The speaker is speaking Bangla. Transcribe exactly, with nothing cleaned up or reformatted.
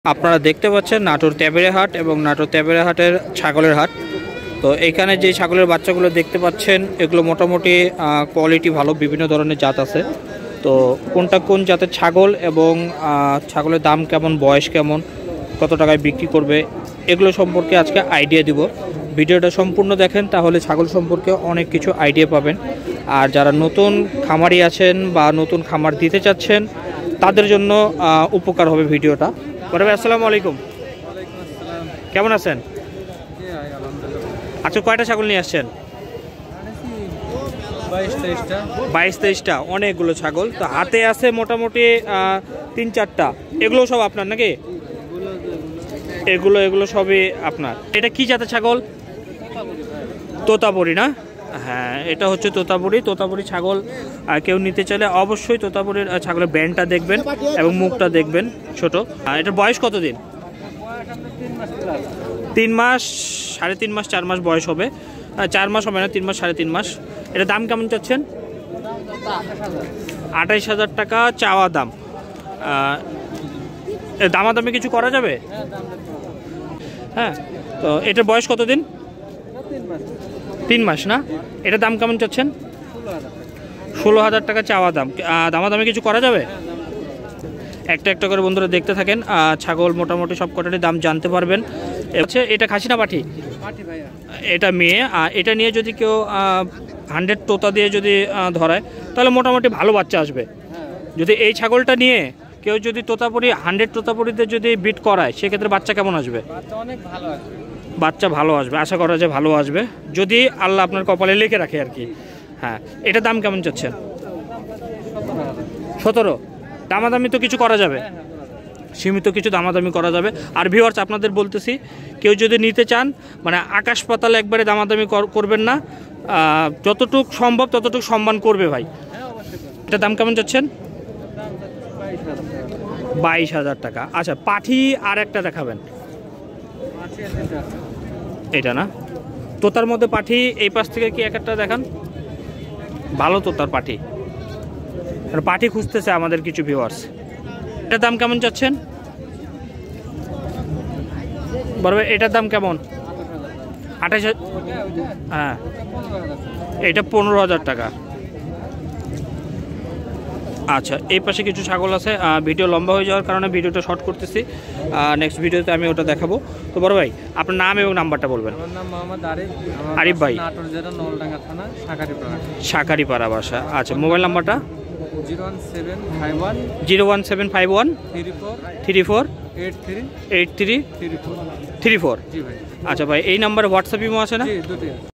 আপনারা দেখতে পাচ্ছেন নাটোর তেবেরে হাট এবং নাটোর তেবেরে হাটের ছাগলের হাট। তো এইখানে যে ছাগলের বাচ্চাগুলো দেখতে পাচ্ছেন এগুলো মোটামুটি কোয়ালিটি ভালো, বিভিন্ন ধরনের জাত আছে। তো কোনটা কোন জাতের ছাগল এবং ছাগলের দাম কেমন, বয়স কেমন, কত টাকায় বিক্রি করবে, এগুলো সম্পর্কে আজকে আইডিয়া দিব। ভিডিওটা সম্পূর্ণ দেখেন তাহলে ছাগল সম্পর্কে অনেক কিছু আইডিয়া পাবেন। আর যারা নতুন খামারি আছেন বা নতুন খামার দিতে চাচ্ছেন তাদের জন্য উপকার হবে ভিডিওটা। বড় ভাই আসসালামু আলাইকুম। কেমন আছেন? আচ্ছা, কয়টা ছাগল নিয়ে আসছেন? বাইশ তেইশটা, অনেকগুলো ছাগল। তো হাতে আছে মোটামুটি তিন চারটা, এগুলো সব আপনার নাকি? এগুলো এগুলো সবই আপনার। এটা কি জাতের ছাগল? তোতাপুরি না? হ্যাঁ, এটা হচ্ছে তোতাপুরি। তোতাপুরি ছাগল কেউ নিতে চাইলে অবশ্যই তোতাপুরির ছাগলের ব্যান্ডটা দেখবেন এবং মুখটা দেখবেন ছোট। এটার বয়স কতদিন? তিন মাস, সাড়ে তিন মাস, চার মাস বয়স হবে। চার মাস হবে না, তিন মাস, সাড়ে তিন মাস। এটা দাম কেমন চাচ্ছেন? আঠাইশ হাজার টাকা চাওয়া দাম। দামাদামি কিছু করা যাবে? হ্যাঁ। তো এটার বয়স কতদিন? তিন মাস না? এটার দাম কেমন চাচ্ছেন? ষোলো হাজার টাকা চাওয়া দাম। দামাদামি কিছু করা যাবে? একটা একটা করে বন্ধুরা দেখতে থাকেন, ছাগল মোটামুটি সব কটারই দাম জানতে পারবেন। হচ্ছে এটা খাসি না পাঠি? এটা মেয়ে। এটা নিয়ে যদি কেউ হান্ড্রেড তোতা দিয়ে যদি ধরায় তাহলে মোটামুটি ভালো বাচ্চা আসবে। যদি এই ছাগলটা নিয়ে কেউ যদি তোতাপুরি হান্ড্রেড তোতাপুরিতে যদি বিট করায় সেক্ষেত্রে বাচ্চা কেমন আসবে? বাচ্চা ভালো আসবে, আশা করা যায় ভালো আসবে, যদি আল্লাহ আপনার কপালে লিখে রাখে আর কি। হ্যাঁ, এটার দাম কেমন চাচ্ছেন? সতেরো। দামাদামি তো কিছু করা যাবে, সীমিত কিছু দামাদামি করা যাবে। আর ভিউয়ার্স আপনাদের বলতেছি, কেউ যদি নিতে চান মানে আকাশ পাতাল একবারে দামাদামি করবেন না, যতটুক সম্ভব ততটুকু সম্মান করবে ভাই। এটার দাম কেমন চাচ্ছেন? বাইশ হাজার টাকা। আচ্ছা, পাঠি আর একটা দেখাবেন। এটা না? তোতার মধ্যে পাঠি এই পাশ থেকে কি এক একটা দেখান, ভালো তোতার পাঠি। পাঠি খুঁজতেছে আমাদের কিছু ভিউয়ার্স। এটার দাম কেমন চাচ্ছেন? বড় ভাই এটার দাম কেমন? আঠাশ। হ্যাঁ, এটা পনেরো হাজার টাকা। আচ্ছা, এই পাশে কিছু ছাগল আছে। ভিডিও লম্বা হয়ে যাওয়ার কারণে ভিডিওটা শর্ট করতেছি, নেক্সট ভিডিওতে আমি ওটা দেখাবো। তো বড় ভাই আপনার নাম এবং নাম্বারটা বলবেন। আমার নাম মোহাম্মদ আরিফ। আরিফ ভাই, নাটোর জেলা নলডাঙ্গা থানা, শাকারিপাড়া। শাকারিপাড়া বাসা। আচ্ছা, মোবাইল নাম্বারটা? Zero one seven five one zero one seven five one three four three four eight three eight three three four three four. জি ভাই। আচ্ছা ভাই, এই নাম্বারে হোয়াটসঅ্যাপ ইমো আছে না? জি, দুটোই।